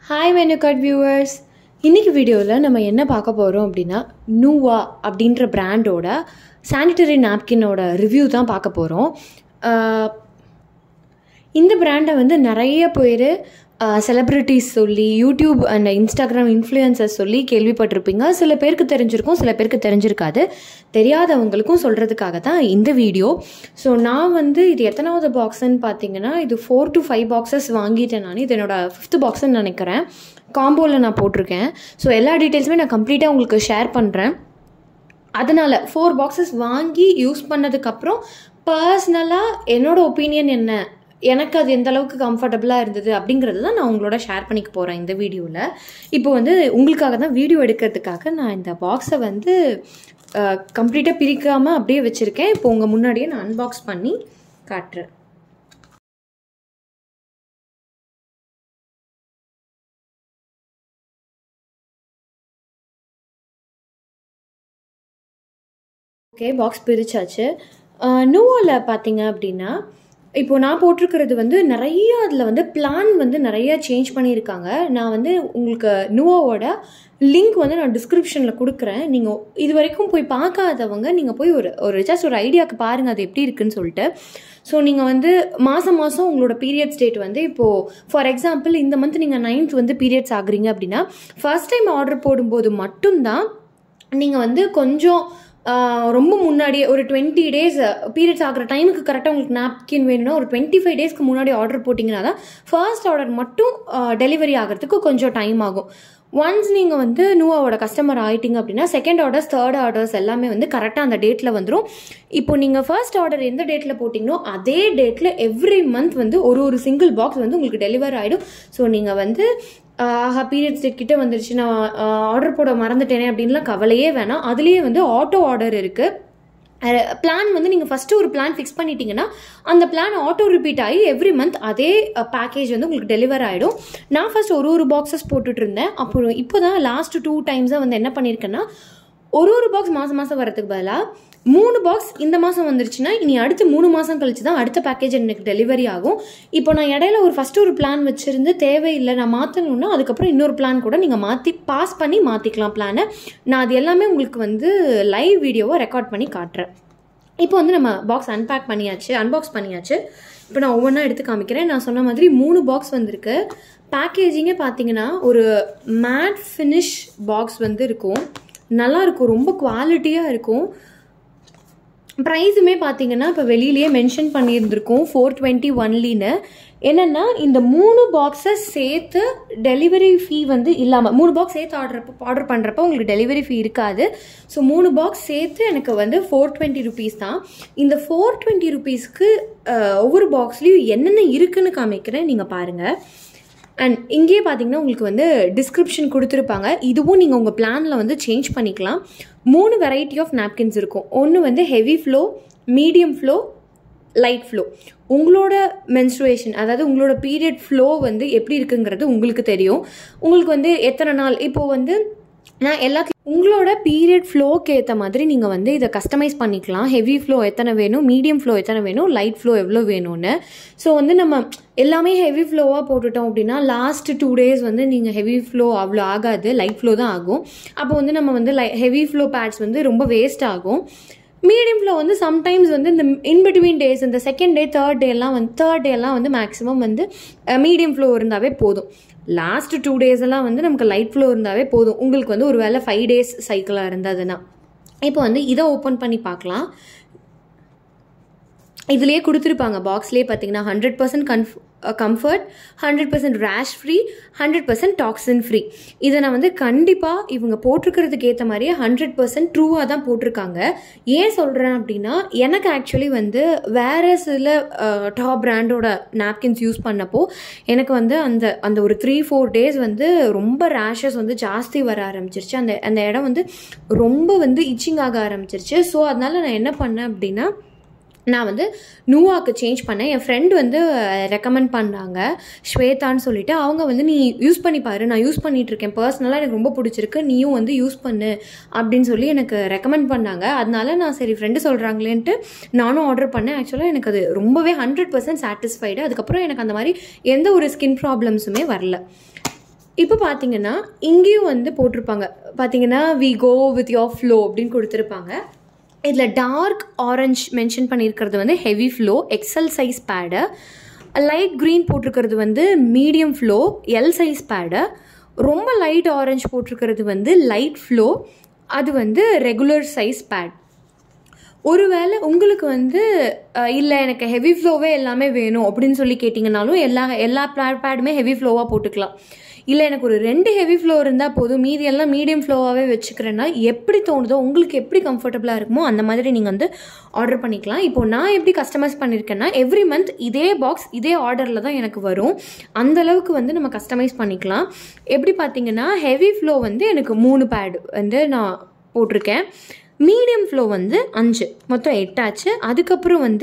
Hi Venucut viewers. இன்னைக்கு வீடியோல நம்ம என்ன பார்க்க போறோம் அப்படினா நுவா அப்படிங்கற பிராண்டோட சானிட்டரி நாப்கினோட ரிவ்யூ தான் பார்க்க போறோம். இந்த பிராண்டை வந்து நிறைய பேர் செலிபிரிட்டிஸ் சொல்லி யூடியூப் அண்ட் இன்ஸ்டாகிராம் இன்ஃப்ளூயன்சர்ஸ் சொல்லி கேள்விப்பட்டிருப்பீங்க. சில பேருக்கு தெரிஞ்சிருக்கும், சில பேருக்கு தெரிஞ்சிருக்காது. தெரியாதவங்களுக்கும் சொல்கிறதுக்காக தான் இந்த வீடியோ. ஸோ நான் வந்து இது எத்தனாவது பாக்ஸ்ன்னு பார்த்தீங்கன்னா இது 4 to 5 பாக்ஸஸ் வாங்கிட்டேன். நான் இது என்னோட 5th பாக்ஸ்ன்னு நினைக்கிறேன். காம்போவில் நான் போட்டிருக்கேன். ஸோ எல்லா டீட்டெயில்ஸுமே நான் கம்ப்ளீட்டாக உங்களுக்கு ஷேர் பண்ணுறேன். அதனால் 4 பாக்ஸஸ் வாங்கி யூஸ் பண்ணதுக்கப்புறம் பர்சனலாக என்னோடய ஒப்பீனியன் என்ன, எனக்கு அது எந்த அளவுக்கு கம்ஃபர்டபுளாக இருந்தது அப்படிங்கிறது தான் நான் உங்களோட ஷேர் பண்ணிக்க போகிறேன் இந்த வீடியோவில். இப்போ வந்து உங்களுக்காக தான் வீடியோ எடுக்கிறதுக்காக நான் இந்த பாக்ஸை வந்து கம்ப்ளீட்டாக பிரிக்காமல் அப்படியே வச்சுருக்கேன். இப்போ உங்கள் முன்னாடியே நான் அன்பாக்ஸ் பண்ணி காட்டுறேன். Okay, box பிரிச்சாச்சு. நுவாவில் பார்த்தீங்க அப்படின்னா இப்போது நான் போட்டிருக்கிறது வந்து நிறைய அதில் வந்து பிளான் வந்து நிறைய சேஞ்ச் பண்ணியிருக்காங்க. நான் வந்து உங்களுக்கு நுவாவோட லிங்க் வந்து நான் டிஸ்கிரிப்ஷனில் கொடுக்குறேன். நீங்கள் இது வரைக்கும் போய் பார்க்காதவங்க நீங்கள் போய் ஒரு ஜஸ்ட் ஒரு ஐடியாவுக்கு பாருங்கள் அது எப்படி இருக்குன்னு சொல்லிட்டு. ஸோ நீங்கள் வந்து மாதம் உங்களோட பீரியட்ஸ் டேட் வந்து இப்போது ஃபார் எக்ஸாம்பிள் இந்த மந்த் நீங்கள் 9th வந்து பீரியட்ஸ் ஆகுறீங்க அப்படின்னா ஃபர்ஸ்ட் டைம் ஆர்டர் போடும்போது மட்டும்தான் நீங்கள் வந்து கொஞ்சம் ரொம்ப முன்னாடியே ஒரு 20 days பீரியட்ஸ் ஆகிற டைமுக்கு கரெக்டாக உங்களுக்கு நாப்கின் வேணும்னா ஒரு 25 daysக்கு முன்னாடி ஆர்டர் போட்டிங்கன்னா தான் ஃபர்ஸ்ட் ஆர்டர் மட்டும் டெலிவரி ஆகிறதுக்கு கொஞ்சம் டைம் ஆகும். ஒன்ஸ் நீங்கள் வந்து நுவாவோட கஸ்டமர் ஆகிட்டீங்க அப்படின்னா செகண்ட் ஆர்டர்ஸ், தேர்ட் ஆர்டர்ஸ் எல்லாமே வந்து கரெக்டாக அந்த டேட்டில் வந்துடும். இப்போ நீங்கள் ஃபர்ஸ்ட் ஆர்டர் எந்த டேட்டில் போட்டிங்களோ அதே டேட்டில் எவ்ரி மந்த் வந்து ஒரு சிங்கிள் பாக்ஸ் வந்து உங்களுக்கு டெலிவர் ஆகிடும். ஸோ நீங்கள் வந்து பீரியட்ஸ் டேட் கிட்ட வந்துருச்சு, நான் ஆர்டர் போட மறந்துட்டேனே அப்படின்லாம் கவலையே வேணாம். அதுலேயே வந்து ஆட்டோ ஆர்டர் இருக்குது. பிளான் வந்து நீங்கள் ஃபஸ்ட்டு ஒரு பிளான் ஃபிக்ஸ் பண்ணிட்டீங்கன்னா அந்த பிளான் ஆட்டோ ரிப்பீட் ஆகி எவ்ரி மந்த் அதே பேக்கேஜ் வந்து உங்களுக்கு டெலிவர் ஆகிடும். நான் ஃபஸ்ட் ஒரு பாக்ஸஸ் போட்டுட்டு இருந்தேன். அப்புறம் இப்போ தான் லாஸ்ட் 2 times வந்து என்ன பண்ணியிருக்கேன்னா ஒரு பாக்ஸ் மாதம் வரதுக்கு பதிலாக 3 பாக்ஸ் இந்த மாதம் வந்துருச்சுன்னா இனி அடுத்து 3 மாதம் கழிச்சு தான் அடுத்த பேக்கேஜ் எனக்கு டெலிவரி ஆகும். இப்போ நான் இடையில ஃபஸ்ட்டு ஒரு பிளான் வச்சுருந்து தேவையில்லை நான் மாற்றணுன்னா அதுக்கப்புறம் இன்னொரு பிளான் கூட நீங்கள் பாஸ் பண்ணி மாற்றிக்கலாம் பிளானை. நான் அது எல்லாமே உங்களுக்கு வந்து லைவ் வீடியோவை ரெக்கார்ட் பண்ணி காட்டுறேன். இப்போ வந்து நம்ம பாக்ஸ் அன்பாக்ஸ் பண்ணியாச்சு. இப்போ நான் ஒவ்வொன்றா எடுத்து காமிக்கிறேன். நான் சொன்ன மாதிரி 3 பாக்ஸ் வந்திருக்கு. பேக்கேஜிங்கே பார்த்தீங்கன்னா ஒரு மேட் ஃபினிஷ் பாக்ஸ் வந்து இருக்கும். நல்லாயிருக்கும், ரொம்ப குவாலிட்டியாக இருக்கும். ப்ரைஸுமே பார்த்தீங்கன்னா இப்போ வெளியிலேயே மென்ஷன் பண்ணியிருந்திருக்கோம் 420 ஒன்லின்னு. என்னென்னா இந்த 3 பாக்ஸஸ் சேர்த்து டெலிவரி ஃபீ வந்து இல்லாமல் 3 பாக்ஸ் சேர்த்து ஆர்டர் பண்ணுறப்ப உங்களுக்கு டெலிவரி ஃபீ இருக்காது. ஸோ 3 பாக்ஸ் சேர்த்து எனக்கு வந்து 420 rupees தான். இந்த 420 rupeesக்கு ஒவ்வொரு பாக்ஸ்லேயும் என்னென்ன இருக்குன்னு காமிக்கிறேன், நீங்கள் பாருங்கள். அண்ட் இங்கேயே பார்த்தீங்கன்னா உங்களுக்கு வந்து டிஸ்கிரிப்ஷன் கொடுத்துருப்பாங்க. இதுவும் நீங்கள் உங்கள் பிளானில் வந்து சேஞ்ச் பண்ணிக்கலாம். 3 வெரைட்டி ஆஃப் நாப்கின்ஸ் இருக்கும். ஒன்று வந்து heavy flow, medium flow, light flow. உங்களோட மென்ஸ்ட்ருவேஷன் அதாவது உங்களோட பீரியட் ஃப்ளோ வந்து எப்படி இருக்குங்கிறது உங்களுக்கு தெரியும். உங்களுக்கு வந்து எத்தனை நாள் இப்போது வந்து நான் எல்லாத்துலையும் உங்களோட பீரியட் ஃப்ளோக்கு ஏற்ற மாதிரி நீங்கள் வந்து இதை கஸ்டமைஸ் பண்ணிக்கலாம். ஹெவி ஃப்ளோ எத்தனை வேணும், மீடியம் ஃப்ளோ எத்தனை வேணும், லைட் ஃப்ளோ எவ்வளோ வேணும்னு. ஸோ வந்து நம்ம எல்லாமே ஹெவி ஃப்ளோவாக போட்டுட்டோம் அப்படின்னா லாஸ்ட் 2 days வந்து நீங்கள் ஹெவி ஃப்ளோ அவ்வளோ ஆகாது, லைட் ஃப்ளோ தான் ஆகும். அப்போ வந்து நம்ம வந்து ஹெவி ஃப்ளோ பேட்ஸ் வந்து ரொம்ப வேஸ்ட் ஆகும். மீடியம் ஃப்ளோ வந்து சம்டைம்ஸ் வந்து இந்த இன்பிட்வீன் டேஸ் இந்த செகண்ட் டே தேர்ட் டே எல்லாம் வந்து மேக்ஸிமம் வந்து மீடியம் ஃப்ளோ இருந்தாவே போதும். லாஸ்ட் 2 days எல்லாம் வந்து நமக்கு லைட் ஃப்ளோ இருந்தாவே போதும். உங்களுக்கு வந்து ஒரு வேளை 5 days சைக்கிளாக இருந்ததுன்னா. இப்போ வந்து இதை ஓப்பன் பண்ணி பார்க்கலாம். இதுலேயே கொடுத்துருப்பாங்க பாக்ஸ்லேயே பார்த்தீங்கன்னா 100% comfort, 100% rash free, 100% toxin free. இதை நான் வந்து கண்டிப்பாக இவங்க போட்டிருக்கிறதுக்கு ஏற்ற மாதிரியே 100% ட்ரூவாக தான் போட்டிருக்காங்க. ஏன் சொல்கிறேன் அப்படின்னா எனக்கு ஆக்சுவலி வந்து வேறு சில டாப் பிராண்டோட நாப்கின்ஸ் யூஸ் பண்ணப்போ எனக்கு வந்து அந்த ஒரு 3-4 days வந்து ரொம்ப ரேஷஸ் வந்து ஜாஸ்தி வர ஆரம்பிச்சிருச்சு. அந்த இடம் வந்து ரொம்ப வந்து இச்சிங் ஆக ஆரம்பிச்சிருச்சு. ஸோ அதனால் நான் என்ன பண்ணேன் அப்படின்னா நான் வந்து நுவாக்கு சேஞ்ச் பண்ணேன். என் ஃப்ரெண்ட் வந்து ரெக்கமெண்ட் பண்ணாங்க, ஸ்வேதான்னு சொல்லிட்டு. அவங்க வந்து நீ யூஸ் பண்ணி பாரு, நான் யூஸ் பண்ணிகிட்ருக்கேன், பர்சனலாக எனக்கு ரொம்ப பிடிச்சிருக்கு, நீயும் வந்து யூஸ் பண்ணு அப்படின்னு சொல்லி எனக்கு ரெக்கமெண்ட் பண்ணாங்க. அதனால நான் சரி ஃப்ரெண்டு சொல்கிறாங்களேன்ட்டு நானும் ஆர்டர் பண்ணேன். ஆக்சுவலாக எனக்கு அது ரொம்பவே 100% சாட்டிஸ்ஃபைடு. அதுக்கப்புறம் எனக்கு அந்த மாதிரி எந்த ஒரு ஸ்கின் ப்ராப்ளம்ஸுமே வரல. இப்போ பார்த்தீங்கன்னா இங்கேயும் வந்து போட்டிருப்பாங்க பார்த்தீங்கன்னா we go with your flow அப்படின்னு கொடுத்துருப்பாங்க. இதில் டார்க் ஆரஞ்ச் மென்ஷன் பண்ணியிருக்கிறது வந்து heavy flow XL size pad, light green போட்டிருக்கிறது வந்து medium flow L size pad, ரொம்ப லைட் ஆரஞ்ச் போட்டிருக்கிறது வந்து லைட் ஃப்ளோ, அது வந்து ரெகுலர் சைஸ் பேட். ஒருவேளை உங்களுக்கு வந்து இல்லை எனக்கு ஹெவி ஃப்ளோவே எல்லாமே வேணும் அப்படின்னு சொல்லி கேட்டிங்கனாலும் எல்லா பேடுமே ஹெவி ஃப்ளோவாக போட்டுக்கலாம். இல்லை எனக்கு ஒரு 2 ஹெவி ஃப்ளோ இருந்தால் போதும், மீதி எல்லாம் மீடியம் ஃப்ளோவாகவே வச்சுக்கிறேன்னா எப்படி தோணுதோ உங்களுக்கு எப்படி கம்ஃபர்டபுளாக இருக்குமோ அந்த மாதிரி நீங்கள் வந்து ஆர்டர் பண்ணிக்கலாம். இப்போது நான் எப்படி கஸ்டமைஸ் பண்ணியிருக்கேன்னா எவ்ரி மந்த் இதே பாக்ஸ் இதே ஆர்டரில் தான் எனக்கு வரும். அந்தளவுக்கு வந்து நம்ம கஸ்டமைஸ் பண்ணிக்கலாம். எப்படி பார்த்தீங்கன்னா ஹெவி ஃப்ளோ வந்து எனக்கு 3 பேடு வந்து நான் போட்டிருக்கேன், மீடியம் ஃப்ளோ வந்து 5, மொத்தம் 8 ஆச்சு. அதுக்கப்புறம் வந்து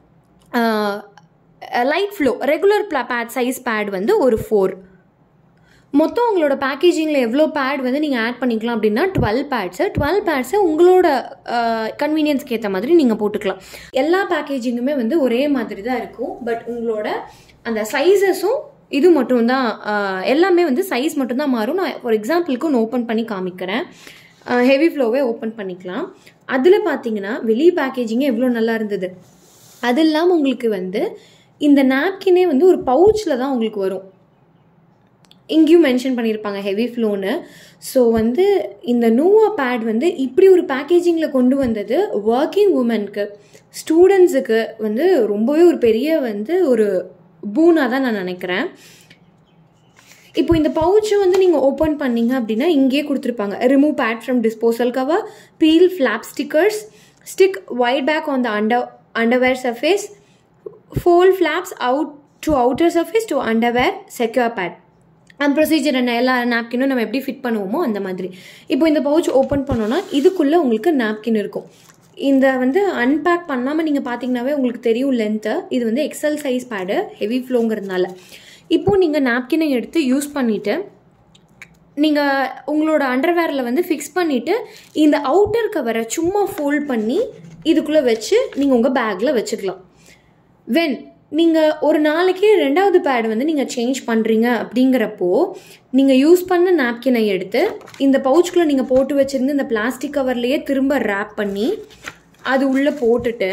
light flow regular pad size pad வந்து ஒரு 4. மொத்தம் உங்களோட பேக்கேஜிங்கில் எவ்வளோ பேட் வந்து நீங்கள் ஆட் பண்ணிக்கலாம் அப்படின்னா 12 பேட்ஸை உங்களோட கன்வீனியன்ஸ்க்கு ஏற்ற மாதிரி நீங்கள் போட்டுக்கலாம். எல்லா பேக்கேஜிங்குமே வந்து ஒரே மாதிரி தான் இருக்கும். பட் உங்களோட அந்த சைஸஸும் இது மட்டும்தான் எல்லாமே வந்து சைஸ் மட்டும்தான் மாறும். நான் ஃபார் எக்ஸாம்பிளுக்கு ஒன்று ஓப்பன் பண்ணி காமிக்கிறேன். ஹெவி ஃப்ளோவே ஓப்பன் பண்ணிக்கலாம். அதில் பார்த்தீங்கன்னா வெளி பேக்கேஜிங்கே எவ்வளோ நல்லா இருந்தது. அது இல்லாமல் உங்களுக்கு வந்து இந்த நாப்கினே வந்து ஒரு பவுச்சில் தான் உங்களுக்கு வரும். இங்கேயும் மென்ஷன் பண்ணியிருப்பாங்க ஹெவி ஃப்ளோன்னு. ஸோ வந்து இந்த நூவா பேட் வந்து இப்படி ஒரு பேக்கேஜிங்கில் கொண்டு வந்தது ஒர்க்கிங் உமனுக்கு ஸ்டூடெண்ட்ஸுக்கு வந்து ரொம்பவே ஒரு பெரிய வந்து ஒரு பூனாக தான் நான் நினைக்கிறேன். இப்போ இந்த பவுச்சை வந்து நீங்கள் ஓப்பன் பண்ணிங்க அப்படின்னா இங்கேயே கொடுத்துருப்பாங்க remove pad from disposal cover, peel flap stickers, stick white back on the underwear surface, fold flaps out to outer surface to underwear, secure pad. அந்த ப்ரொசீஜர் என்ன எல்லா நாப்கினும் நம்ம எப்படி ஃபிட் பண்ணுவோமோ அந்த மாதிரி. இப்போ இந்த பவுச் ஓப்பன் பண்ணோன்னா இதுக்குள்ளே உங்களுக்கு நாப்கின் இருக்கும். இந்த வந்து அன்பேக் பண்ணாமல் நீங்கள் பார்த்தீங்கன்னாவே உங்களுக்கு தெரியும் லென்த்து. இது வந்து எக்ஸல் சைஸ் பேடு ஹெவி ஃப்ளோங்கிறதுனால. இப்போது நீங்கள் நாப்கினை எடுத்து யூஸ் பண்ணிவிட்டு நீங்கள் உங்களோட அண்டர்வேரில் வந்து ஃபிக்ஸ் பண்ணிவிட்டு இந்த அவுட்டர் கவரை சும்மா ஃபோல்ட் பண்ணி இதுக்குள்ளே வச்சு நீங்கள் உங்கள் பேக்கில் வச்சுக்கலாம். நீங்கள் ஒரு நாளைக்கு 2வது பேட் வந்து நீங்கள் சேஞ்ச் பண்ணுறீங்க அப்படிங்கிறப்போ நீங்கள் யூஸ் பண்ண நாப்கினை எடுத்து இந்த பவுச்சுக்குள்ளே நீங்கள் போட்டு வச்சுருந்து இந்த பிளாஸ்டிக் கவர்லேயே திரும்ப ரேப் பண்ணி அது உள்ளே போட்டுட்டு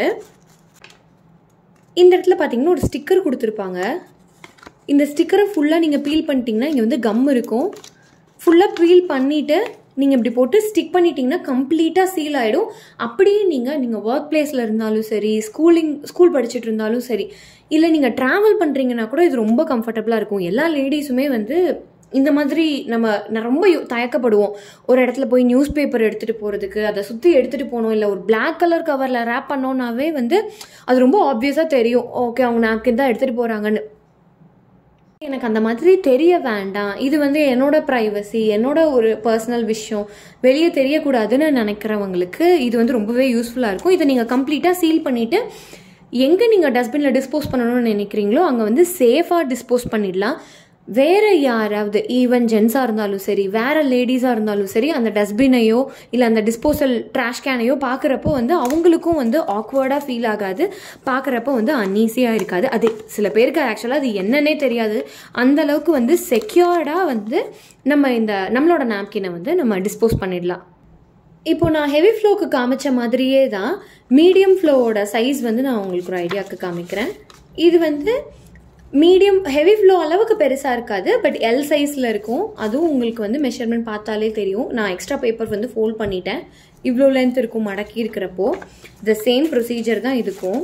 இந்த இடத்துல பார்த்தீங்கன்னா ஒரு ஸ்டிக்கர் கொடுத்துருப்பாங்க. இந்த ஸ்டிக்கரை ஃபுல்லாக நீங்கள் பீல் பண்ணிட்டீங்கன்னா இங்கே வந்து கம் இருக்கும். ஃபுல்லாக பீல் பண்ணிவிட்டு நீங்கள் இப்படி போட்டு ஸ்டிக் பண்ணிட்டீங்கன்னா கம்ப்ளீட்டாக சீல் ஆகிடும். அப்படியே நீங்கள் ஒர்க் பிளேஸில் இருந்தாலும் சரி, ஸ்கூல் படிச்சுட்டு இருந்தாலும் சரி, இல்லை நீங்கள் ட்ராவல் பண்ணுறீங்கன்னா கூட இது ரொம்ப கம்ஃபர்டபுளாக இருக்கும். எல்லா லேடிஸுமே வந்து இந்த மாதிரி நான் ரொம்ப தயக்கப்படுவோம். ஒரு இடத்துல போய் நியூஸ் பேப்பர் எடுத்துகிட்டு போகிறதுக்கு, அதை சுற்றி எடுத்துகிட்டு போகணும், இல்லை ஒரு பிளாக் கலர் கவரில் ரேப் பண்ணோன்னாவே வந்து அது ரொம்ப ஆப்வியஸாக தெரியும், ஓகே அவங்க நாப்கின் தான் எடுத்துகிட்டு போகிறாங்கன்னு. எனக்கு அந்த மாதிரி தெரிய வேண்டாம், இது வந்து என்னோட ப்ரைவசி, என்னோட ஒரு பர்சனல் விஷயம், வெளியே தெரியக்கூடாதுன்னு நினைக்கிறவங்களுக்கு இது வந்து ரொம்பவே யூஸ்ஃபுல்லாக இருக்கும். இதை நீங்கள் கம்ப்ளீட்டாக சீல் பண்ணிவிட்டு எங்கே நீங்கள் டஸ்ட்பினில் டிஸ்போஸ் பண்ணணும்னு நினைக்கிறீங்களோ அங்கே வந்து சேஃபாக டிஸ்போஸ் பண்ணிடலாம். வேறு யாராவது ஈவன் ஜென்ஸாக இருந்தாலும் சரி, வேறு லேடிஸாக இருந்தாலும் சரி, அந்த டஸ்ட்பினையோ இல்லை அந்த டிஸ்போசல் ட்ராஷ் கேனையோ பார்க்குறப்போ வந்து அவங்களுக்கும் வந்து ஆக்வர்டாக ஃபீல் ஆகாது, பார்க்குறப்போ வந்து அன்ஈஸியாக இருக்காது. அது சில பேருக்கு ஆக்சுவலாக அது என்னன்னே தெரியாது. அந்தளவுக்கு வந்து செக்யூர்டாக வந்து நம்மளோட நாப்கினை வந்து நம்ம டிஸ்போஸ் பண்ணிடலாம். இப்போ நான் ஹெவி ஃப்ளோக்கு காமிச்ச மாதிரியே தான் மீடியம் ஃப்ளோவோட சைஸ் வந்து நான் உங்களுக்கு ஒரு ஐடியாவுக்கு காமிக்கிறேன். இது வந்து மீடியம் ஹெவி ஃப்ளோ அளவுக்கு பெருசாக இருக்காது, பட் எல் சைஸில் இருக்கும். அதுவும் உங்களுக்கு வந்து மெஷர்மெண்ட் பார்த்தாலே தெரியும். நான் எக்ஸ்ட்ரா பேப்பர் வந்து ஃபோல்ட் பண்ணிட்டேன். இவ்வளோ லென்த் இருக்கும் மடக்கி இருக்கிறப்போ. த சேம் ப்ரொசீஜர் தான் இதுக்கும்.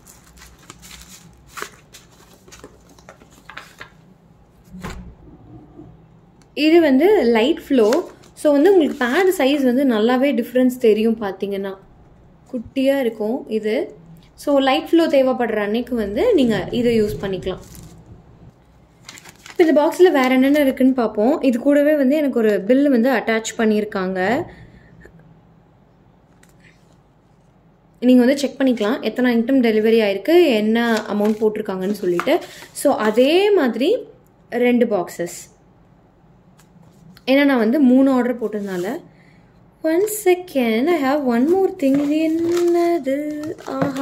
இது வந்து லைட் ஃப்ளோ. ஸோ வந்து உங்களுக்கு பேட் சைஸ் வந்து நல்லாவே டிஃப்ரென்ஸ் தெரியும். பார்த்தீங்கன்னா குட்டியாக இருக்கும் இது. ஸோ லைட் ஃப்ளோ தேவைப்படுற அன்னைக்கு வந்து நீங்கள் இதை யூஸ் பண்ணிக்கலாம். இப்போ இந்த பாக்ஸில் வேறு என்னென்ன இருக்குதுன்னு பார்ப்போம். இது கூடவே வந்து எனக்கு ஒரு பில்லு வந்து அட்டாச் பண்ணியிருக்காங்க. நீங்கள் வந்து செக் பண்ணிக்கலாம் எத்தனை ஐட்டம் டெலிவரி ஆகிருக்கு, என்ன அமௌண்ட் போட்டிருக்காங்கன்னு சொல்லிட்டு. ஸோ அதே மாதிரி 2 பாக்ஸஸ். ஏன்னா நான் வந்து 3 ஆர்டர் போட்டதுனால. 1 second, I have one more thing. இது என்னது?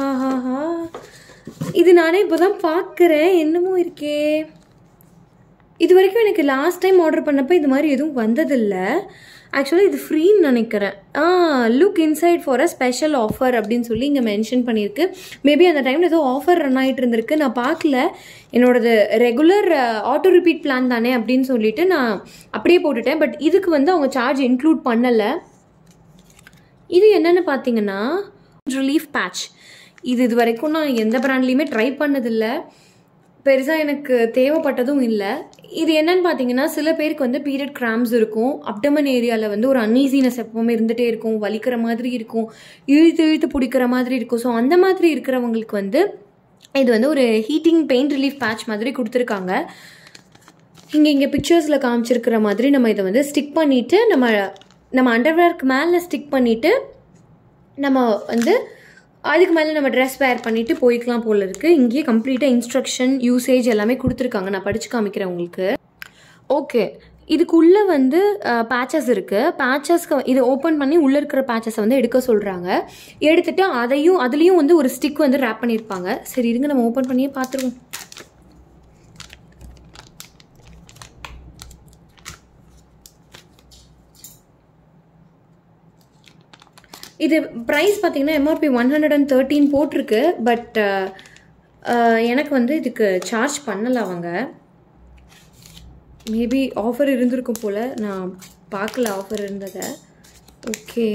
ஆஹாஹாஹா, இது நானே இப்போ தான் பார்க்குறேன். என்னமோ இருக்கே. இது வரைக்கும் எனக்கு லாஸ்ட் டைம் ஆர்டர் பண்ணப்போ இது மாதிரி எதுவும் வந்ததில்லை. ஆக்சுவலாக இது ஃப்ரீன்னு நினைக்கிறேன். Look inside for a special offer அப்படின்னு சொல்லி இங்கே மென்ஷன் பண்ணியிருக்கு. மேபி அந்த டைமில் ஏதோ ஆஃபர் ரன் ஆகிட்டு இருந்திருக்கு, நான் பார்க்கல. என்னோடது ரெகுலர் ஆட்டோ ரிப்பீட் பிளான் தானே அப்படின்னு சொல்லிட்டு நான் அப்படியே போட்டுட்டேன். பட் இதுக்கு வந்து அவங்க சார்ஜ் இன்க்ளூட் பண்ணலை. இது என்னென்னு பார்த்தீங்கன்னா ரிலீஃப் பேட்ச். இது வரைக்கும் நான் எந்த பிராண்ட்லேயுமே ட்ரை பண்ணதில்லை, பெருசாக எனக்கு தேவைப்பட்டதும் இல்லை. இது என்னன்னு பார்த்தீங்கன்னா, சில பேருக்கு வந்து பீரியட் கிராம்ஸ் இருக்கும், அப்டமன் ஏரியாவில் வந்து ஒரு அன்ஈஸினஸ் எப்பவுமே இருந்துகிட்டே இருக்கும், வலிக்கிற மாதிரி இருக்கும், இழுத்து பிடிக்கிற மாதிரி இருக்கும். ஸோ அந்த மாதிரி இருக்கிறவங்களுக்கு வந்து இது வந்து ஒரு ஹீட்டிங் பெயின் ரிலீஃப் பேட்ச் மாதிரி கொடுத்துருக்காங்க. இங்கே பிக்சர்ஸில் காமிச்சிருக்கிற மாதிரி நம்ம இதை வந்து ஸ்டிக் பண்ணிவிட்டு நம்ம அண்டர்வேருக்கு மேலே ஸ்டிக் பண்ணிவிட்டு நம்ம வந்து அதுக்கு மேலே நம்ம ட்ரெஸ் வேர் பண்ணிவிட்டு போய்க்கலாம் போல் இருக்குது. இங்கேயே கம்ப்ளீட்டாக இன்ஸ்ட்ரக்ஷன், யூசேஜ் எல்லாமே கொடுத்துருக்காங்க. நான் படித்து காமிக்கிறேன் உங்களுக்கு. ஓகே, இதுக்குள்ளே வந்து பேச்சஸ் இருக்குது. பேச்சஸ்க்கு இது ஓப்பன் பண்ணி உள்ளே இருக்கிற பேச்சஸை வந்து எடுக்க சொல்கிறாங்க. எடுத்துகிட்டு அதுலேயும் வந்து ஒரு ஸ்டிக் வந்து ரேப் பண்ணியிருப்பாங்க. சரி இருங்க, நம்ம ஓப்பன் பண்ணியே பார்த்துருவோம். இது ப்ரைஸ் பார்த்தீங்கன்னா எம்ஆர்பி 113 போட்டிருக்கு. பட் எனக்கு வந்து இதுக்கு சார்ஜ் பண்ணலை அவங்க. மேபி ஆஃபர் இருந்திருக்கும் போல், நான் பார்க்கல ஆஃபர் இருந்ததை. ஓகே,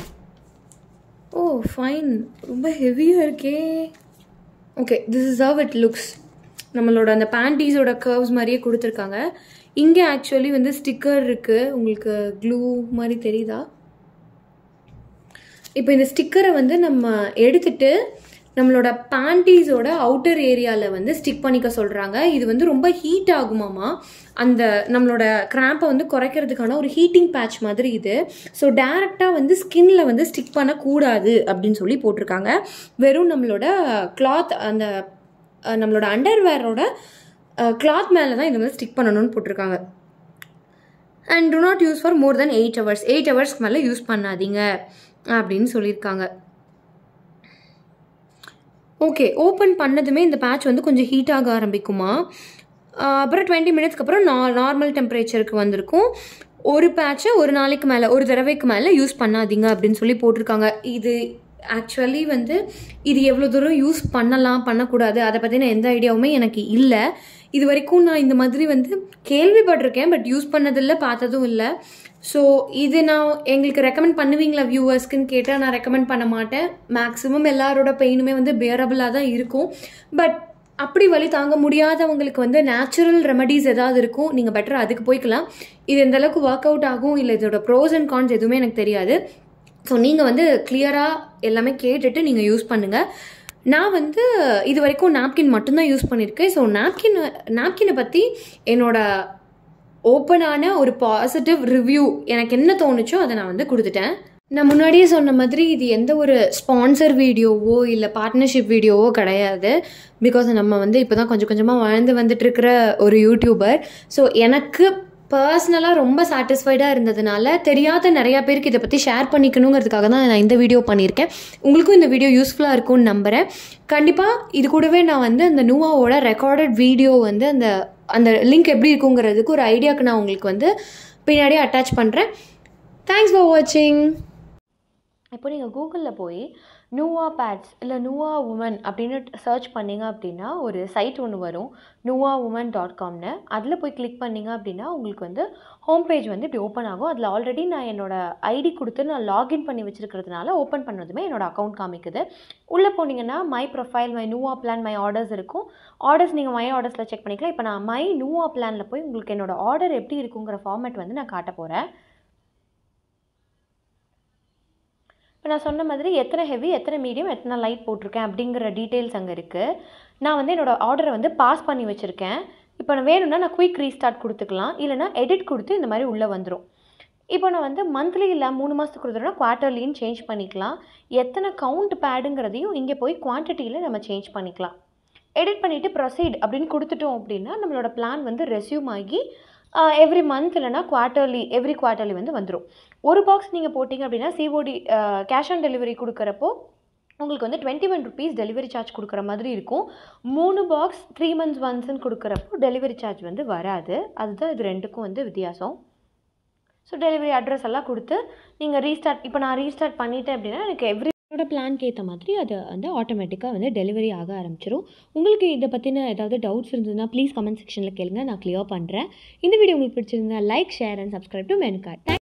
ஓ ஃபைன், ரொம்ப ஹெவியாக இருக்கே. Okay, this is how it looks. நம்மளோட அந்த பேண்டீஸோட கர்வ்ஸ் மாதிரியே கொடுத்துருக்காங்க. இங்கே ஆக்சுவலி வந்து ஸ்டிக்கர் இருக்குது, உங்களுக்கு க்ளூ மாதிரி தெரியுதா? இப்போ இந்த ஸ்டிக்கரை வந்து நம்ம எடுத்துட்டு நம்மளோட பேண்டீஸோட அவுட்டர் ஏரியாவில் வந்து ஸ்டிக் பண்ணிக்க சொல்கிறாங்க. இது வந்து ரொம்ப ஹீட் ஆகுமாமா, அந்த நம்மளோட கிராம்பை வந்து குறைக்கிறதுக்கான ஒரு ஹீட்டிங் பேட்ச் மாதிரி இது. ஸோ டேரெக்டாக வந்து ஸ்கின்ல வந்து ஸ்டிக் பண்ணக்கூடாது அப்படின்னு சொல்லி போட்டிருக்காங்க. வெறும் நம்மளோட கிளாத், அந்த நம்மளோட அண்டர்வேரோட கிளாத் மேலே தான் இதை வந்து ஸ்டிக் பண்ணணும்னு போட்டிருக்காங்க. And do not use for more than 8 hours. 8 hours மேலே யூஸ் பண்ணாதீங்க அப்படின்னு சொல்லியிருக்காங்க. ஓகே, ஓப்பன் பண்ணதுமே இந்த பேட்ச் வந்து கொஞ்சம் ஹீட் ஆக ஆரம்பிக்குமா. அப்புறம் 20 minutesக்கு அப்புறம் நார்மல் டெம்பரேச்சருக்கு வந்திருக்கும். ஒரு பேட்சை ஒரு நாளைக்கு மேலே, ஒரு தடவைக்கு மேலே யூஸ் பண்ணாதீங்க அப்படின்னு சொல்லி போட்டிருக்காங்க. இது ஆக்சுவலி வந்து இது எவ்வளோ தூரம் யூஸ் பண்ணலாம் பண்ணக்கூடாது அதை பற்றின எந்த ஐடியாவுமே எனக்கு இல்லை. இது வரைக்கும் நான் இந்த மாதிரி வந்து கேள்விப்பட்டிருக்கேன், பட் யூஸ் பண்ணதில்லை, பார்த்ததும் இல்லை. ஸோ இது நான் எங்களுக்கு ரெக்கமெண்ட் பண்ணுவீங்களா வியூவர்ஸ்க்குன்னு கேட்டால் நான் ரெக்கமெண்ட் பண்ண மாட்டேன். மேக்ஸிமம் எல்லாரோட பெயினுமே வந்து பியரபிளாக தான் இருக்கும். பட் அப்படி வலி தாங்க முடியாதவங்களுக்கு வந்து நேச்சுரல் ரெமடிஸ் ஏதாவது இருக்கும், நீங்கள் பெட்டர் அதுக்கு போய்க்கலாம். இது எந்த அளவுக்கு ஒர்க் அவுட் ஆகும் இல்லை இதோட ப்ரோஸ் அண்ட் கான்ஸ் எதுவுமே எனக்கு தெரியாது. ஸோ நீங்கள் வந்து கிளியராக எல்லாமே கேட்டுட்டு நீங்கள் யூஸ் பண்ணுங்கள். நான் வந்து இது வரைக்கும் நாப்கின் மட்டும்தான் யூஸ் பண்ணியிருக்கேன். ஸோ நாப்கினை பற்றி என்னோட ஓப்பனான ஒரு பாசிட்டிவ் ரிவ்யூ எனக்கு என்ன தோணுச்சோ அதை நான் வந்து கொடுத்துட்டேன். நான் முன்னாடியே சொன்ன மாதிரி இது எந்த ஒரு ஸ்பான்சர் வீடியோவோ இல்லை பார்ட்னர்ஷிப் வீடியோவோ கிடையாது. பிகாஸ் நம்ம வந்து இப்போ தான் கொஞ்சம் கொஞ்சமாக வாழ்ந்து வந்துட்டு இருக்கிற ஒரு யூடியூபர். ஸோ எனக்கு பர்சனலாக ரொம்ப சாட்டிஸ்ஃபைடாக இருந்ததுனால தெரியாத நிறையா பேருக்கு இதை பற்றி ஷேர் பண்ணிக்கணுங்கிறதுக்காக தான் நான் இந்த வீடியோ பண்ணியிருக்கேன். உங்களுக்கும் இந்த வீடியோ யூஸ்ஃபுல்லாக இருக்கும்னு நம்புகிறேன். கண்டிப்பாக இது கூடவே நான் வந்து அந்த நுவாவோட ரெக்கார்டட் வீடியோ வந்து அந்த லிங்க் எப்படி இருக்குங்கிறதுக்கு ஒரு ஐடியாவுக்கு நான் உங்களுக்கு வந்து பின்னாடியே அட்டாச் பண்ணுறேன். தேங்க்ஸ் ஃபார் வாட்சிங். இப்போ நீங்கள் கூகுளில் போய் நுவா பேட்ஸ் இல்லை நுவா உமன் அப்படின்னு சர்ச் பண்ணிங்க அப்படின்னா ஒரு சைட் ஒன்று வரும், nuwauman.comனு. அதில் போய் கிளிக் பண்ணிங்க அப்படின்னா உங்களுக்கு வந்து ஹோம் பேஜ் வந்து இப்படி ஓப்பன் ஆகும். அதில் ஆல்ரெடி நான் என்னோடய ஐடி கொடுத்து நான் லாகின் பண்ணி வச்சுருக்கிறதுனால ஓப்பன் பண்ணதுமே என்னோடய அக்கௌண்ட் காமிக்குது. உள்ளே போனீங்கன்னா my profile, my Nua plan, my orders இருக்கும். ஆர்டர்ஸ் நீங்கள் மை ஆர்டர்ஸில் செக் பண்ணிக்கலாம். இப்போ நான் மை நுவா பிளானில் போய் உங்களுக்கு என்னோடய ஆர்டர் எப்படி இருக்குங்கிற ஃபார்மேட் வந்து நான் காட்ட போகிறேன். இப்போ நான் சொன்ன மாதிரி எத்தனை ஹெவி, எத்தனை மீடியம், எத்தனை லைட் போட்டிருக்கேன் அப்படிங்கிற டீட்டெயில்ஸ் அங்கே இருக்குது. நான் வந்து என்னோடய ஆர்டரை வந்து பாஸ் பண்ணி வச்சுருக்கேன். இப்போ நான் வேணும்னா நான் குயிக் ரீஸ்டார்ட் கொடுத்துக்கலாம், இல்லைனா எடிட் கொடுத்து இந்த மாதிரி உள்ளே வந்துடும். இப்போ நான் வந்து மந்த்லி இல்லை 3 மாதத்துக்கு கொடுத்துட்டோன்னா குவார்ட்டர்லின்னு சேஞ்ச் பண்ணிக்கலாம். எத்தனை கவுண்ட் பேடுங்கிறதையும் இங்கே போய் குவான்டிட்டியில் நம்ம சேஞ்ச் பண்ணிக்கலாம். எடிட் பண்ணிவிட்டு ப்ரொசீட் அப்படின்னு கொடுத்துட்டோம் அப்படின்னா நம்மளோட பிளான் வந்து ரெஸ்யூம் ஆகி எவ்ரி மந்த் இல்லைனா எவ்ரி குவார்ட்டர்லி வந்து வந்துடும். ஒரு பாக்ஸ் நீங்கள் போட்டிங்க அப்படின்னா சிஓடி கேஷ் ஆன் டெலிவரி கொடுக்குறப்போ உங்களுக்கு வந்து ₹21 டெலிவரி சார்ஜ் கொடுக்குற மாதிரி இருக்கும். 3 பாக்ஸ் 3 months ஒன்ஸ்ன்னு கொடுக்குறப்போ டெலிவரி சார்ஜ் வந்து வராது. அதுதான் இது 2க்கும் வந்து வித்தியாசம். ஸோ டெலிவரி அட்ரஸ் எல்லாம் கொடுத்து நீங்கள் இப்போ நான் ரீஸ்டார்ட் பண்ணிட்டேன் அப்படின்னா எனக்கு என்னோட பிளான்க்கு ஏற்ற மாதிரி அது வந்து ஆட்டோமேட்டிக்காக வந்து டெலிவரி ஆக ஆரம்பிச்சிடும். உங்களுக்கு இதை பற்றின ஏதாவது டவுட்ஸ் இருந்ததுன்னா ப்ளீஸ் கமெண்ட் செக்ஷனில் கேளுங்க, நான் கிளியர் பண்ணுறேன். இந்த வீடியோ உங்களுக்கு பிடிச்சிருந்தா like, share and subscribe to menu card.